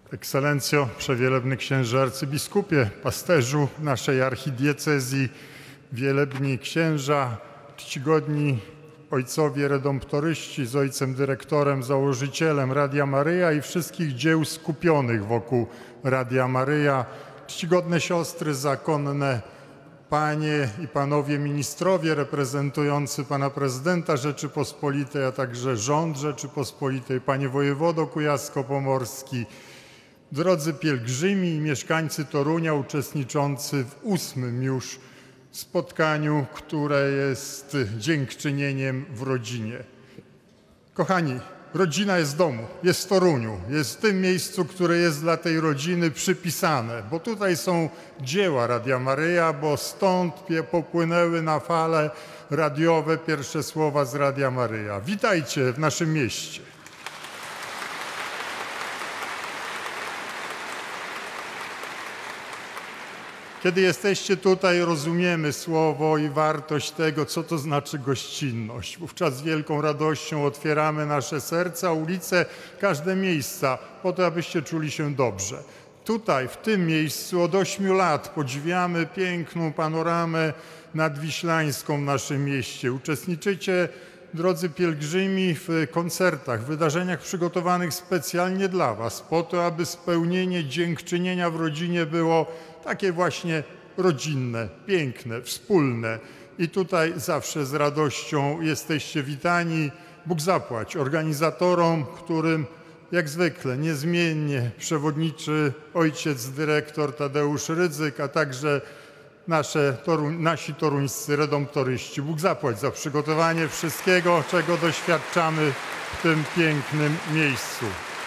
Ekscelencjo, przewielebny księże arcybiskupie, pasterzu naszej archidiecezji, wielebni księża, czcigodni ojcowie redomptoryści z ojcem dyrektorem, założycielem Radia Maryja i wszystkich dzieł skupionych wokół Radia Maryja, czcigodne siostry zakonne, panie i panowie ministrowie reprezentujący pana prezydenta Rzeczypospolitej, a także rząd Rzeczypospolitej, panie wojewodo kujawsko-pomorski, drodzy pielgrzymi i mieszkańcy Torunia uczestniczący w 8. już spotkaniu, które jest dziękczynieniem w rodzinie. Kochani, rodzina jest w domu, jest w Toruniu, jest w tym miejscu, które jest dla tej rodziny przypisane, bo tutaj są dzieła Radia Maryja, bo stąd popłynęły na fale radiowe pierwsze słowa z Radia Maryja. Witajcie w naszym mieście. Kiedy jesteście tutaj, rozumiemy słowo i wartość tego, co to znaczy gościnność. Wówczas z wielką radością otwieramy nasze serca, ulice, każde miejsca, po to, abyście czuli się dobrze. Tutaj, w tym miejscu od 8 lat podziwiamy piękną panoramę nadwiślańską w naszym mieście. Uczestniczycie, drodzy pielgrzymi, w koncertach, wydarzeniach przygotowanych specjalnie dla was, po to, aby spełnienie dziękczynienia w rodzinie było takie właśnie rodzinne, piękne, wspólne. I tutaj zawsze z radością jesteście witani. Bóg zapłać organizatorom, którym jak zwykle niezmiennie przewodniczy ojciec dyrektor Tadeusz Rydzyk, a także nasi toruńscy redomptoryści. Bóg zapłać za przygotowanie wszystkiego, czego doświadczamy w tym pięknym miejscu.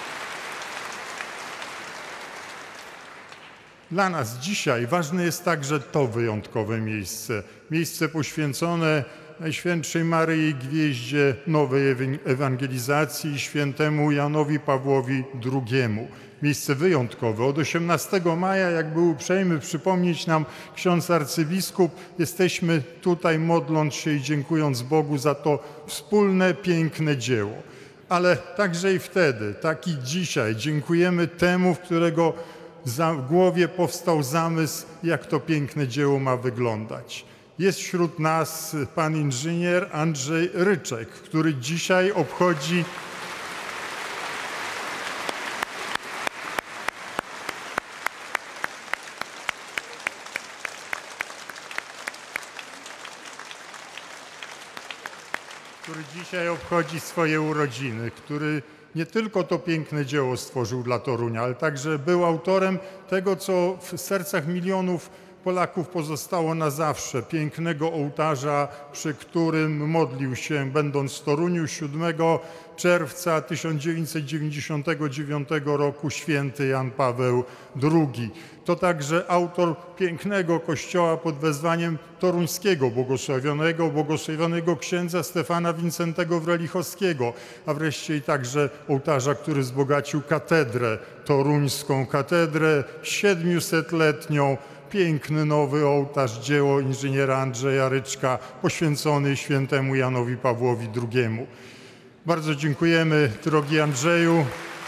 Dla nas dzisiaj ważne jest także to wyjątkowe miejsce. Miejsce poświęcone Najświętszej Maryi Gwieździe Nowej Ewangelizacji i świętemu Janowi Pawłowi II. Miejsce wyjątkowe. Od 18 maja, jak był uprzejmy przypomnieć nam ksiądz arcybiskup, jesteśmy tutaj modląc się i dziękując Bogu za to wspólne, piękne dzieło. Ale także i wtedy, tak i dzisiaj dziękujemy temu, w którego w głowie powstał zamysł, jak to piękne dzieło ma wyglądać. Jest wśród nas pan inżynier Andrzej Ryczek, który dzisiaj obchodzi swoje urodziny, który nie tylko to piękne dzieło stworzył dla Torunia, ale także był autorem tego, co w sercach milionów Polaków pozostało na zawsze. Pięknego ołtarza, przy którym modlił się, będąc w Toruniu 7 czerwca 1999 roku święty Jan Paweł II. To także autor pięknego kościoła pod wezwaniem toruńskiego błogosławionego księdza Stefana Wincentego Wrelichowskiego, a wreszcie i także ołtarza, który wzbogacił katedrę toruńską, katedrę 700-letnią, piękny nowy ołtarz, dzieło inżyniera Andrzeja Ryczka, poświęcony świętemu Janowi Pawłowi II. Bardzo dziękujemy, drogi Andrzeju.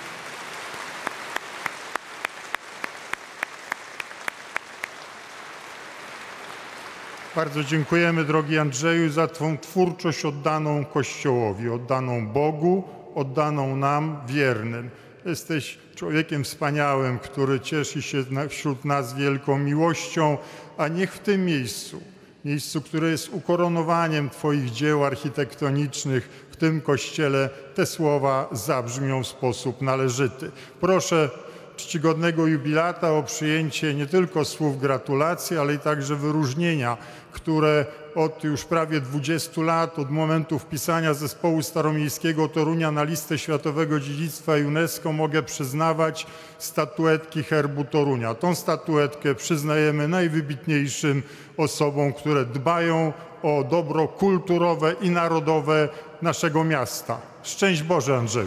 Bardzo dziękujemy, drogi Andrzeju, za twą twórczość oddaną Kościołowi, oddaną Bogu, oddaną nam, wiernym. Jesteś człowiekiem wspaniałym, który cieszy się wśród nas wielką miłością, a niech w tym miejscu, które jest ukoronowaniem twoich dzieł architektonicznych, w tym kościele, te słowa zabrzmią w sposób należyty. Proszę czcigodnego jubilata o przyjęcie nie tylko słów gratulacji, ale i także wyróżnienia, które od już prawie 20 lat, od momentu wpisania Zespołu Staromiejskiego Torunia na listę Światowego Dziedzictwa UNESCO mogę przyznawać statuetki herbu Torunia. Tą statuetkę przyznajemy najwybitniejszym osobom, które dbają o dobro kulturowe i narodowe naszego miasta. Szczęść Boże, Andrzeju.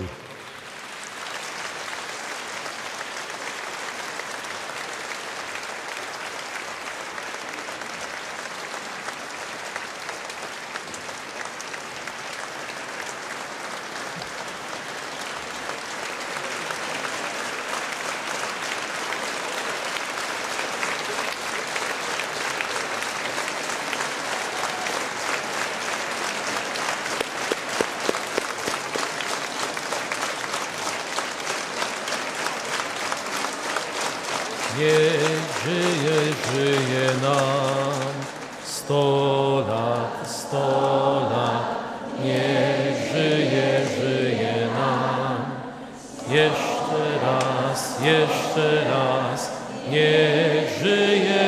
Niech żyje, żyje nam 100 lat, 100 lat. Niech żyje, żyje nam. Jeszcze raz, niech żyje.